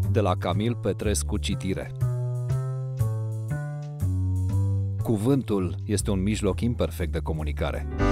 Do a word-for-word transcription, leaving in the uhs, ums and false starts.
De la Camil Petrescu Citire. Cuvântul este un mijloc imperfect de comunicare.